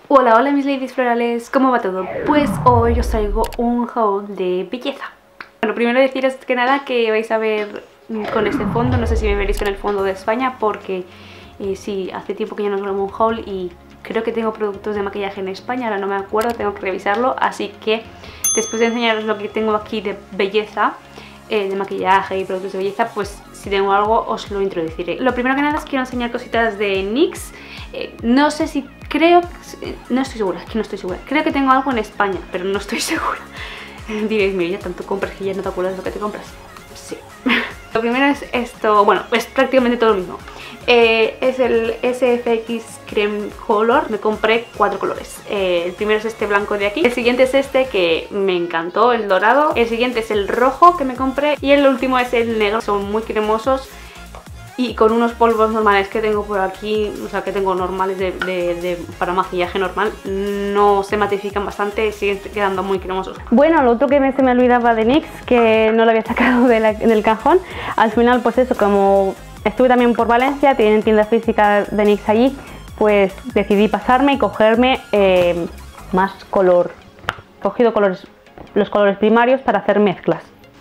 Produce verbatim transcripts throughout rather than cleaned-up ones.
Hola, hola mis ladies florales, ¿cómo va todo? Pues hoy os traigo un haul de belleza. Bueno, primero deciros que nada que vais a ver con este fondo, no sé si me veréis con el fondo de España porque eh, sí, hace tiempo que ya no grabo un haul y creo que tengo productos de maquillaje en España, ahora no me acuerdo, tengo que revisarlo, así que después de enseñaros lo que tengo aquí de belleza, eh, de maquillaje y productos de belleza, pues si tengo algo os lo introduciré. Lo primero que nada es quiero enseñar cositas de NYX. Eh, no sé si creo, no estoy segura, es que no estoy segura. Creo que tengo algo en España, pero no estoy segura. Diréis, mira, ya tanto compras que ya no te acuerdas de lo que te compras. Sí. Lo primero es esto, bueno, es prácticamente todo lo mismo. Eh, es el S F X Creme Color, me compré cuatro colores. Eh, el primero es este blanco de aquí, el siguiente es este que me encantó, el dorado. El siguiente es el rojo que me compré y el último es el negro, son muy cremosos. Y con unos polvos normales que tengo por aquí, o sea que tengo normales de, de, de, para maquillaje normal, no se matifican bastante, siguen quedando muy cremosos. Bueno, lo otro que me, se me olvidaba de NYX, que no lo había sacado de la, del cajón, al final pues eso, como estuve también por Valencia, tienen tienda física de NYX allí, pues decidí pasarme y cogerme eh, más color, cogido colores, los colores primarios para hacer mezclas.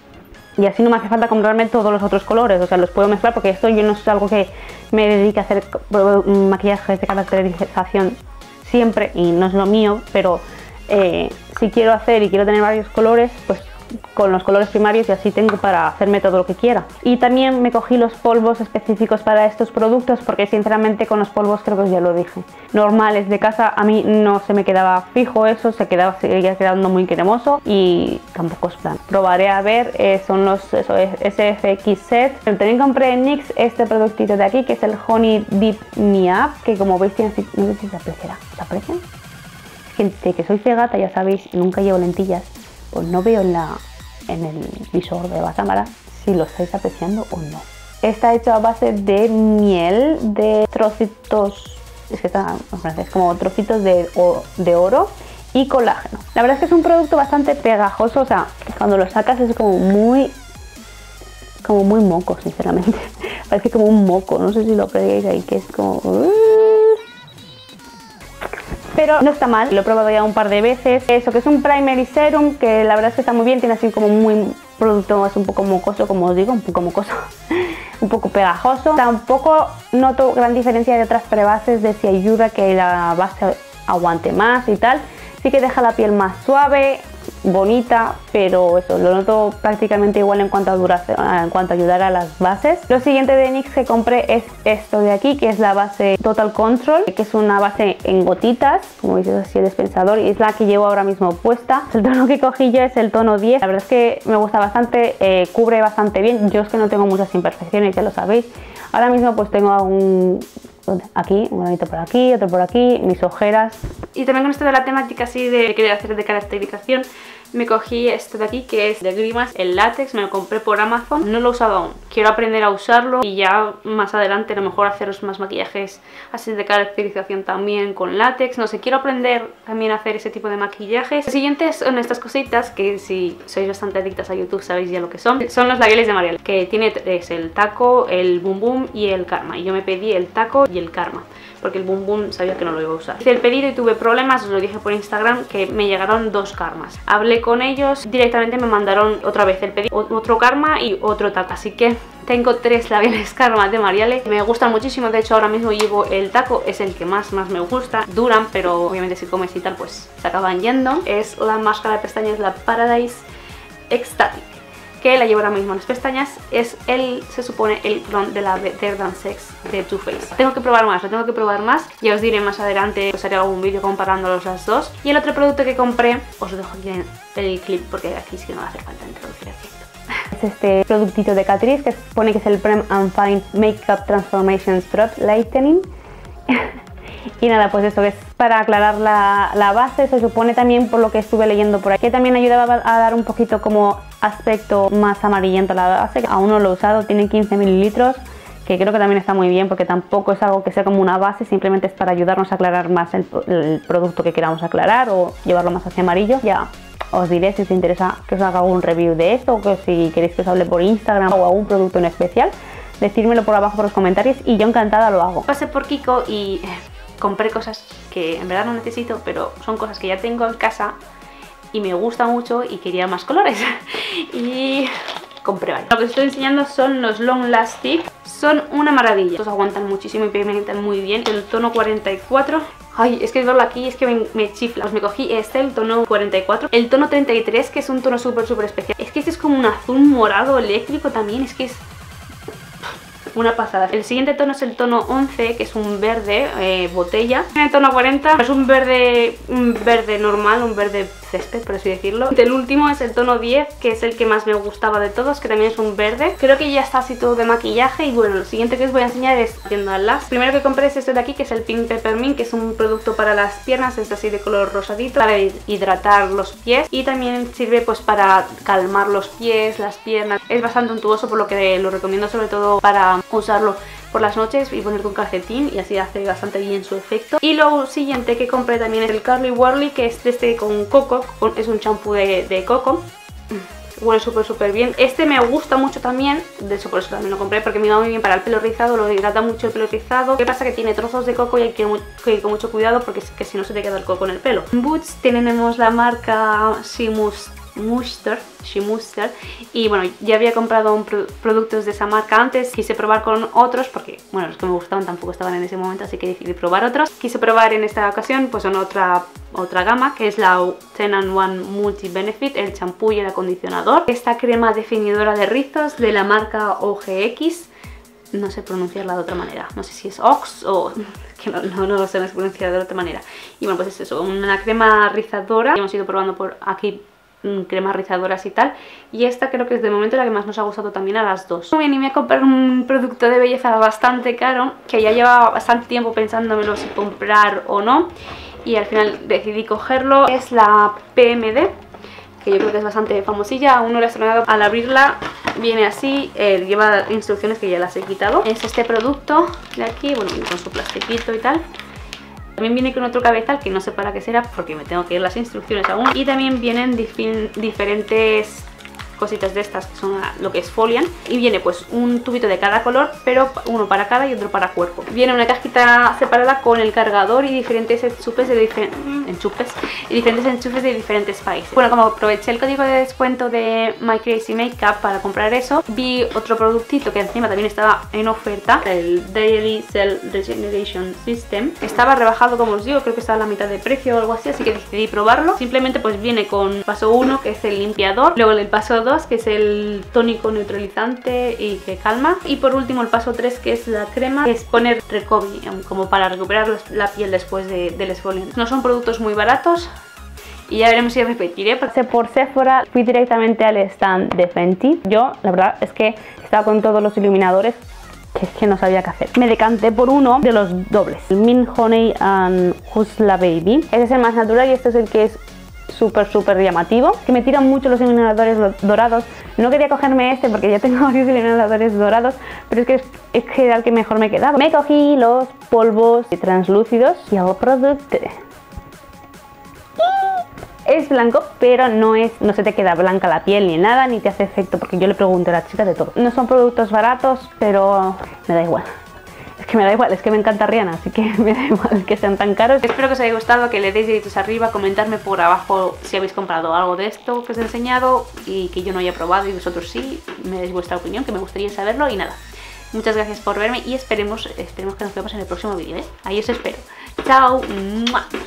Y así no me hace falta comprarme todos los otros colores, o sea, los puedo mezclar porque esto yo no es algo que me dedique a hacer maquillajes de caracterización siempre y no es lo mío, pero eh, si quiero hacer y quiero tener varios colores, pues con los colores primarios y así tengo para hacerme todo lo que quiera. Y también me cogí los polvos específicos para estos productos porque sinceramente con los polvos, creo que ya lo dije, normales de casa a mí no se me quedaba fijo eso, se quedaba, seguía quedando muy cremoso y tampoco es plan. Probaré a ver, eh, son los eso, S F X Set. Pero también compré en NYX este productito de aquí que es el Honey Dip Me Up, que como veis tiene así, no sé si se apreciará, ¿se aprecian? Gente que soy cegata, ya sabéis, nunca llevo lentillas. Pues no veo en, la, en el visor de la cámara si lo estáis apreciando o no. Está hecho a base de miel, de trocitos, es que está en francés, como trocitos de, de oro y colágeno. La verdad es que es un producto bastante pegajoso, o sea, cuando lo sacas es como muy, como muy moco, sinceramente. Parece como un moco, no sé si lo apreciáis ahí, que es como... Pero no está mal, lo he probado ya un par de veces. Eso que es un primer y serum, que la verdad es que está muy bien, tiene así como muy producto, es un poco mocoso, como os digo, un poco mocoso, un poco pegajoso. Tampoco noto gran diferencia de otras prebases de si ayuda a que la base aguante más y tal. Sí que deja la piel más suave, bonita, pero eso, lo noto prácticamente igual en cuanto a duración, en cuanto a ayudar a las bases. Lo siguiente de NYX que compré es esto de aquí, que es la base Total Control, que es una base en gotitas, como veis es así el dispensador, y es la que llevo ahora mismo puesta. El tono que cogí yo es el tono diez, la verdad es que me gusta bastante, eh, cubre bastante bien. Yo es que no tengo muchas imperfecciones, ya lo sabéis. Ahora mismo pues tengo un... aquí, un granito por aquí, otro por aquí, mis ojeras. Y también con esto de la temática así de querer hacer de caracterización, me cogí esto de aquí que es de Grimace, el látex, me lo compré por Amazon, no lo he usado aún, quiero aprender a usarlo y ya más adelante a lo mejor haceros más maquillajes así de caracterización también con látex, no sé, quiero aprender también a hacer ese tipo de maquillajes. Los siguientes son estas cositas que si sois bastante adictas a YouTube sabéis ya lo que son, son los labiales de Marielle, que tiene tres, el taco, el boom boom y el karma, y yo me pedí el taco y el karma porque el boom boom sabía que no lo iba a usar. Hice el pedido y tuve problemas, os lo dije por Instagram, que me llegaron dos karmas. Hablé con ellos, directamente me mandaron otra vez el pedido, otro karma y otro taco. Así que tengo tres labiales karma de Marielle. Me gustan muchísimo, de hecho ahora mismo llevo el taco, es el que más, más me gusta. Duran, pero obviamente si comes y tal, pues se acaban yendo. Es la máscara de pestañas, la Paradise Ecstatic, que la llevo ahora mismo en las pestañas. Es el, se supone, el clon de la Better Than Sex de Too Faced. Tengo que probar más, lo tengo que probar más. Ya os diré más adelante, os haré algún vídeo comparándolos las dos. Y el otro producto que compré, os lo dejo aquí en el clip porque aquí sí que no va a hacer falta introducir aquí. Es este productito de Catrice que se supone que es el Prem and Fine Makeup Transformation Drop Lightening. Y nada, pues eso es para aclarar la, la base, se supone también por lo que estuve leyendo por ahí, que también ayudaba a dar un poquito como aspecto más amarillento a la base. Aún no lo he usado, tiene quince mililitros, que creo que también está muy bien porque tampoco es algo que sea como una base, simplemente es para ayudarnos a aclarar más el, el producto que queramos aclarar o llevarlo más hacia amarillo. Ya os diré si os interesa que os haga un review de esto o que si queréis que os hable por Instagram o algún producto en especial. Decírmelo por abajo por los comentarios y yo encantada lo hago. Pasé por Kiko y compré cosas que en verdad no necesito, pero son cosas que ya tengo en casa y me gusta mucho y quería más colores. Y compré varios. Lo que os estoy enseñando son los Long Lasting. Son una maravilla. Estos aguantan muchísimo y pigmentan muy bien. El tono cuarenta y cuatro. Ay, es que verlo aquí es que me, me chifla. Pues me cogí este, el tono cuarenta y cuatro. El tono treinta y tres, que es un tono súper, súper especial. Es que este es como un azul morado eléctrico también. Es que es una pasada. El siguiente tono es el tono once, que es un verde eh, botella. El tono cuarenta es un verde, un verde normal, un verde césped, por así decirlo. El último es el tono diez, que es el que más me gustaba de todos, que también es un verde. Creo que ya está así todo de maquillaje. Y bueno, lo siguiente que os voy a enseñar es viendo al las. Primero que compré es este de aquí, que es el Pink Peppermint, que es un producto para las piernas. Es así de color rosadito, para hidratar los pies. Y también sirve pues para calmar los pies, las piernas. Es bastante untuoso, por lo que lo recomiendo sobre todo para usarlo por las noches y ponerte un calcetín, y así hace bastante bien su efecto. Y lo siguiente que compré también es el Curly Wurly, que es este con coco, es un champú de, de coco. Huele súper súper bien. Este me gusta mucho también, de hecho por eso también lo compré, porque me va muy bien para el pelo rizado, lo hidrata mucho el pelo rizado. ¿Qué pasa? Que tiene trozos de coco y hay que ir con mucho cuidado, porque es que si no se te queda el coco en el pelo. En Boots tenemos la marca Shimus Muster, Shimuster, y bueno, ya había comprado un pro productos de esa marca antes. Quise probar con otros porque, bueno, los que me gustaban tampoco estaban en ese momento, así que decidí probar otros. Quise probar en esta ocasión pues en otra, otra gama, que es la ten and one Multi Benefit, el champú y el acondicionador. Esta crema definidora de rizos de la marca O G X. No sé pronunciarla de otra manera, no sé si es Ox o... que no, no, no lo sé pronunciar de otra manera. Y bueno, pues es eso, una crema rizadora. Hemos ido probando por aquí cremas rizadoras y tal, y esta creo que es de momento la que más nos ha gustado también a las dos. Me animé a comprar un producto de belleza bastante caro, que ya llevaba bastante tiempo pensándomelo si comprar o no, y al final decidí cogerlo. Es la P M D, que yo creo que es bastante famosilla, aún no la he estrenado. Al abrirla viene así, eh, lleva instrucciones que ya las he quitado. Es este producto de aquí, bueno, con su plastiquito y tal. También viene con otro cabezal que no sé para qué será, porque me tengo que ir las instrucciones aún. Y también vienen diferentes cositas de estas que son lo que esfolian. Y viene pues un tubito de cada color, pero uno para cara y otro para cuerpo. Viene una cajita separada con el cargador y diferentes enchufes de, difer enchufes, y diferentes enchufes de diferentes países. Bueno, como aproveché el código de descuento de My Crazy Makeup para comprar eso, vi otro productito que encima también estaba en oferta, el Daily Cell Regeneration System. Estaba rebajado, como os digo, creo que estaba a la mitad de precio o algo así, así que decidí probarlo. Simplemente pues viene con paso uno, que es el limpiador, luego el paso dos, que es el tónico neutralizante y que calma, y por último el paso tres, que es la crema, que es poner recovery, como para recuperar la piel después de, del exfoliante. No son productos muy baratos y ya veremos si repetiré. Pasé por Sephora, fui directamente al stand de Fenty. Yo la verdad es que estaba con todos los iluminadores que es que no sabía qué hacer. Me decanté por uno de los dobles, el Mint Honey and Husla Baby. Este es el más natural y este es el que es súper súper llamativo, que me tiran mucho los iluminadores dorados. No quería cogerme este porque ya tengo varios iluminadores dorados, pero es que es, es que era el que mejor me quedaba. Me cogí los polvos translúcidos y el producto es blanco, pero no es, no se te queda blanca la piel ni nada, ni te hace efecto, porque yo le pregunté a la chica de todo. No son productos baratos, pero me da igual. Es que me da igual, es que me encanta Rihanna, así que me da igual que sean tan caros. Espero que os haya gustado, que le deis deditos arriba, comentarme por abajo si habéis comprado algo de esto que os he enseñado y que yo no haya probado y vosotros sí, me deis vuestra opinión, que me gustaría saberlo. Y nada, muchas gracias por verme y esperemos, esperemos que nos vemos en el próximo vídeo, ¿eh? Ahí os espero. ¡Chao! ¡Mua!